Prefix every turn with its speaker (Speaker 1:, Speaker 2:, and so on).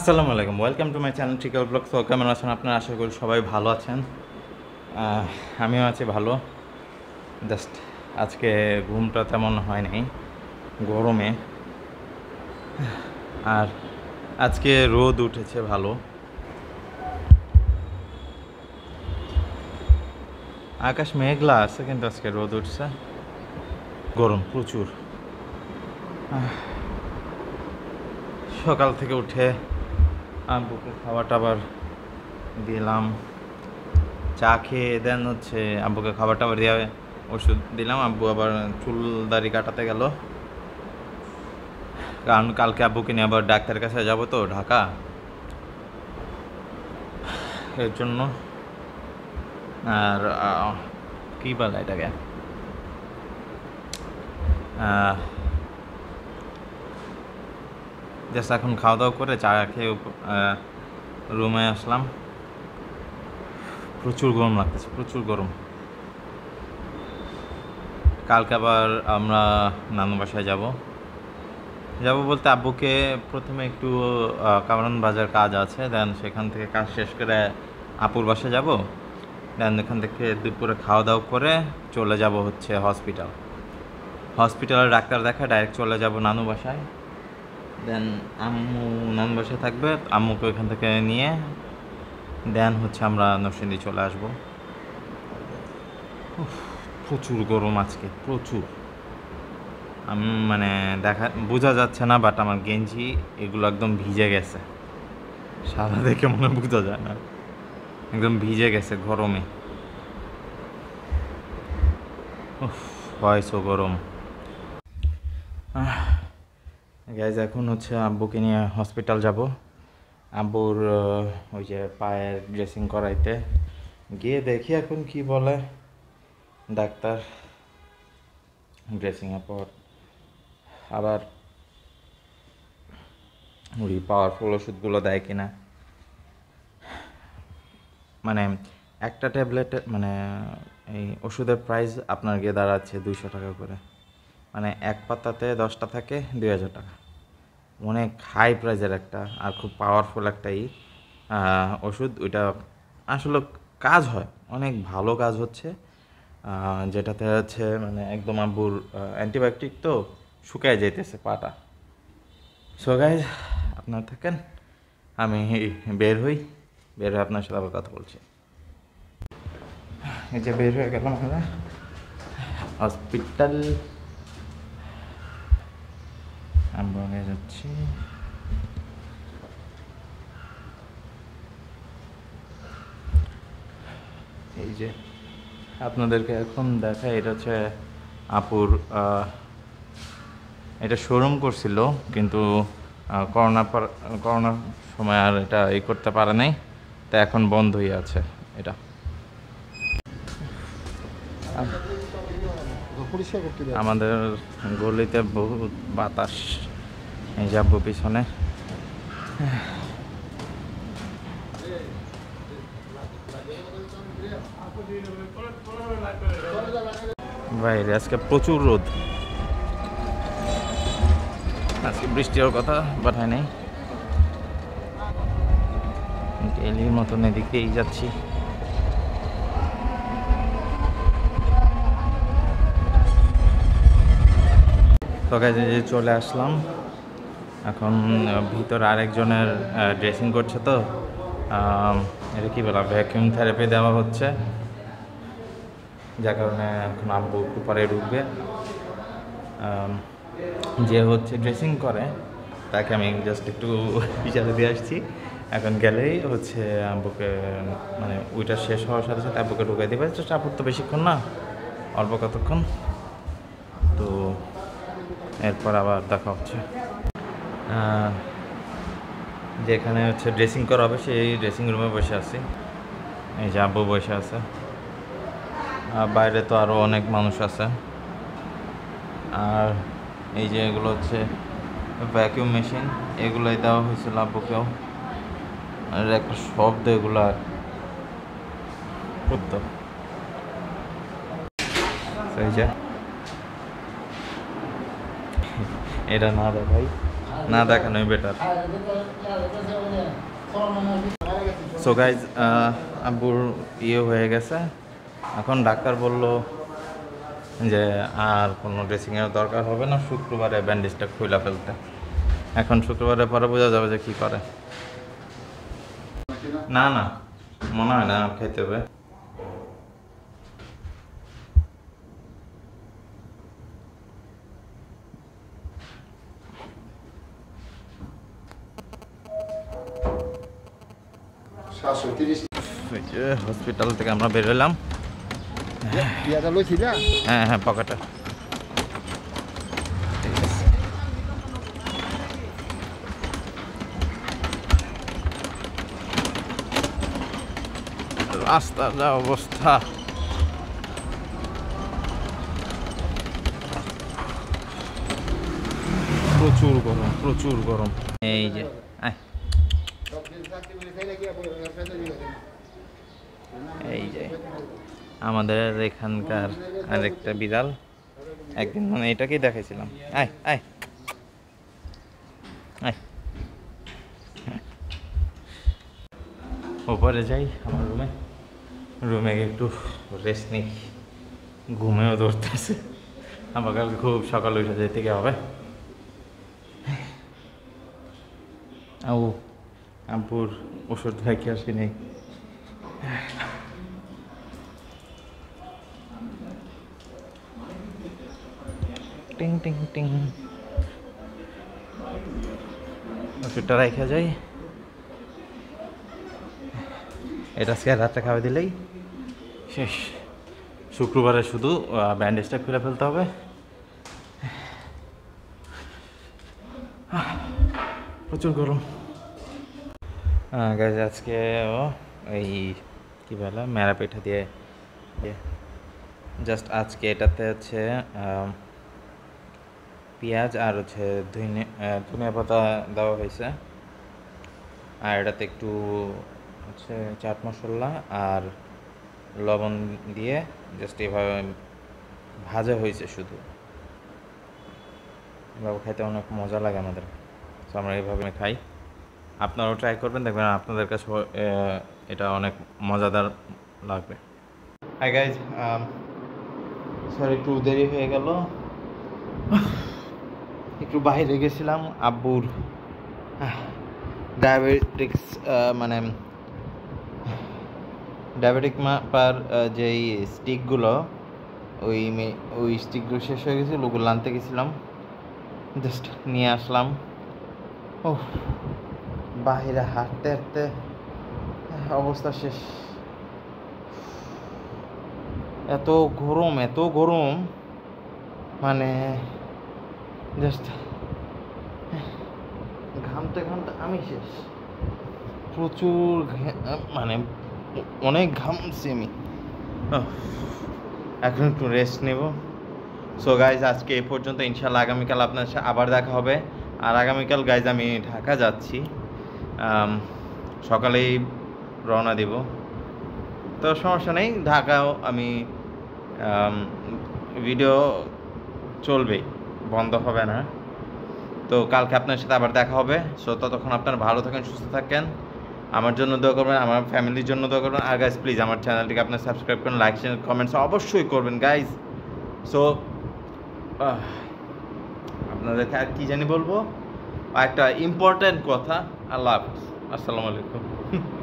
Speaker 1: আসসালামু আলাইকুম, welcome to my channel trickle blog. তো কেমন আছেন আপনারা? আশা করি সবাই ভালো আছেন। আমিও আছি ভালো। জাস্ট আজকে ঘুমটা তেমন হয় নাই গরমে, আর আজকে রোদ উঠেছে ভালো। আকাশ মেঘলা আছে কিন্তু আজকে রোদ উঠছে, গরম প্রচুর। সকাল থেকে উঠে আব্বুকে খাবার টাবার দিলাম, চা খেয়ে দেন হচ্ছে আব্বুকে খাবার টাবার দিয়ে ওষুধ দিলাম। আব্বু আবার চুল দাড়ি কাটাতে গেল, কারণ কালকে আব্বুকে নিয়ে আবার ডাক্তারের কাছে যাবো তো ঢাকা, এর জন্য। আর কী বলে এটাকে, জাস্ট এখন খাওয়া দাওয়া করে চা খেয়ে রুমে আসলাম। প্রচুর গরম লাগতেছে, প্রচুর গরম। কালকে আবার আমরা নানু বাসায় যাব বলতে আব্বুকে প্রথমে একটু কামরান বাজার কাজ আছে, দেন সেখান থেকে কাজ শেষ করে আপুর বাসায় যাব, দেন এখান থেকে দুপুরে খাওয়া দাওয়া করে চলে যাব হচ্ছে হসপিটালে ডাক্তার দেখা ডাইরেক্ট চলে যাব নানু বাসায়। দেন আম্মু নানু বাসায় থাকবে, আম্মুকে ওইখান থেকে নিয়ে দেন হচ্ছে আমরা নরসিংদী চলে আসব। প্রচুর গরম আজকে, প্রচুর। আমি মানে বোঝা যাচ্ছে না, বাট আমার গেঞ্জি এগুলো একদম ভিজে গেছে, সাদা দেখে মনে বোঝা যায় না, একদম ভিজে গেছে গরমে। হয়তো গরম। গাইজ এখন হচ্ছে আব্বুকে নিয়ে হসপিটাল যাব, আব্বুর ওই যে পায়ের ড্রেসিং করাইতে গিয়ে দেখি এখন কি বলে ডাক্তার। ড্রেসিংয়ের পর আবার ওই পাওয়ারফুল ওষুধগুলো দেয় কিনা, মানে একটা ট্যাবলেট মানে এই ওষুধের প্রাইস আপনার গিয়ে দাঁড়াচ্ছে 200 টাকা করে, মানে এক পাতাতে 10টা থাকে 2000 টাকা। অনেক হাই প্রাইজের একটা, আর খুব পাওয়ারফুল একটাই ওষুধ। ওইটা আসলে কাজ হয়, অনেক ভালো কাজ হচ্ছে, যেটাতে হচ্ছে মানে একদম আব্বুর অ্যান্টিবায়োটিক তো শুকায় যেতেছে পাটা। সো গাইজ আপনার থাকেন, আমি বের হয়ে আপনার সাথে আবার কথা বলছি। এই যে বের হয়ে গেলাম আমরা হসপিটাল, আমরা যাচ্ছি। এই যে আপনাদেরকে এখন দেখা, এটা হচ্ছে আপুর, এটা শোরুম করছিল কিন্তু করোনার সময় আর এটা করতে পারে নাই, তা এখন বন্ধ হয়ে আছে এটা। আমাদের গলিতে বহুত বাতাস, এই যাব পিছনে। বাইরে আজকে প্রচুর রোদ, আজকে বৃষ্টি হওয়ার কথা বাট হয় নাই। ডেইলির মতন এদিকেই যাচ্ছি। তো গাইজ যে চলে আসলাম, এখন ভিতরে আরেকজনের ড্রেসিং করছে, তো এটা কী বলা, ভ্যাকিউম থেরাপি দেওয়া হচ্ছে, যার কারণে এখন আব্বু একটু পরে ঢুকবে। যে হচ্ছে ড্রেসিং করে তাকে আমি জাস্ট একটু বিচারে দিয়ে আসছি, এখন গেলেই হচ্ছে আব্বুকে মানে ওইটা শেষ হওয়ার সাথে সাথে আব্বুকে ঢুকাই দেবে। জাস্ট আব্বুর তো বেশিক্ষণ না, অল্প কতক্ষণ, তো এরপর আবার দেখা হচ্ছে। যেখানে হচ্ছে ড্রেসিং করা হবে সেই ড্রেসিং রুমে বসে আছি, এই যে আব্বু বসে আছে, বাইরে তো আরও অনেক মানুষ আছে। আর এই যে এগুলো হচ্ছে ভ্যাকিউম মেশিন, এগুলোই দেওয়া হয়েছিল আব্বুকেও, আর একটা শব্দ এগুলো করতো। এই যে এটা না দেখাই না দেখানোই বেটার। সো গাইজ আব্বুর হয়ে গেছে, এখন ডাক্তার বলল যে আর কোনো ড্রেসিংয়ের দরকার হবে না, শুক্রবারে ব্যান্ডেজটা খুলে ফেলতে। এখন শুক্রবারে পরে বোঝা যাবে যে কী করে। না না মনে হয় না খেতে হবে। হসপিটাল থেকে আমরা বেরোলাম। হ্যাঁ হ্যাঁ পকেটে। রাস্তার যা অবস্থা, প্রচুর গরম প্রচুর গরম। এই যে এই যে আমাদের এখানকার আরেকটা বিড়াল, একদিন মানে এটাকেই দেখাইছিলাম। আয় আয় আয়, ওপরে যাই আমার রুমে গিয়ে একটু রেস্ট নিই, ঘুমেও ধরতেছে। আমার কালকে খুব সকালে উঠে যেতে হবে। আব্বুর ওষুধ খাইকে আসি নেই। টিং টিং টিং, ওষুধটা রাখা যায়। এটা আজকে রাত্রে খাওয়া দিলেই শেষ। শুক্রবারে শুধু ব্যান্ডেজটা খুলে ফেলতে হবে। প্রচুর গরম গাইজ। আজকে এই কী বলে মেরা পিঠা দিয়ে জাস্ট আজকে এটাতে হচ্ছে পেঁয়াজ আর হচ্ছে ধনিয়া পাতা দেওয়া হয়েছে, আর এটাতে একটু হচ্ছে চাট মশলা আর লবণ দিয়ে জাস্ট এভাবে ভাজা হয়েছে শুধু। এভাবে খাইতে অনেক মজা লাগে আমাদের, তো আমরা এইভাবে খাই। আপনারাও ট্রাই করবেন, দেখবেন আপনাদের কাছে এটা অনেক মজাদার লাগবে। হাই গাইজ, সরি একটু দেরি হয়ে গেল, একটু বাইরে গেছিলাম। আব্বুর ডায়াবেটিক্স মানে ডায়াবেটিক মাপার যেই স্টিকগুলো, ওই স্টিকগুলো শেষ হয়ে গেছিলো, ওগুলো আনতে গেছিলাম, জাস্ট নিয়ে আসলাম। ও বাইরে হাঁটতে হাঁটতে অবস্থা শেষ। এত গরম মানে জাস্ট ঘামতে ঘামতে আমি শেষ। প্রচুর মানে অনেক ঘামছি আমি। এখন একটু রেস্ট নেব। সো গাইজ আজকে এই পর্যন্ত, ইনশাল্লাহ আগামীকাল আপনার সাথে আবার দেখা হবে। আর আগামীকাল গাইজ আমি ঢাকা যাচ্ছি, সকালেই রওনা দিব। তো সমস্যা নেই, ঢাকাও আমি ভিডিও চলবে, বন্ধ হবে না। তো কালকে আপনার সাথে আবার দেখা হবে। সো ততক্ষণ আপনারা ভালো থাকেন, সুস্থ থাকেন, আমার জন্য দোয়া করবেন, আমার ফ্যামিলির জন্য দোয়া করবেন। আর গাইজ প্লিজ আমার চ্যানেলটিকে আপনার সাবস্ক্রাইব করুন, লাইক শেয়ার কমেন্টস অবশ্যই করবেন গাইজ। সো আপনাদেরকে আর কি জানি বলবো, একটা ইম্পর্ট্যান্ট কথা। আল্লাহ হাফিজ, আসসালামু আলাইকুম।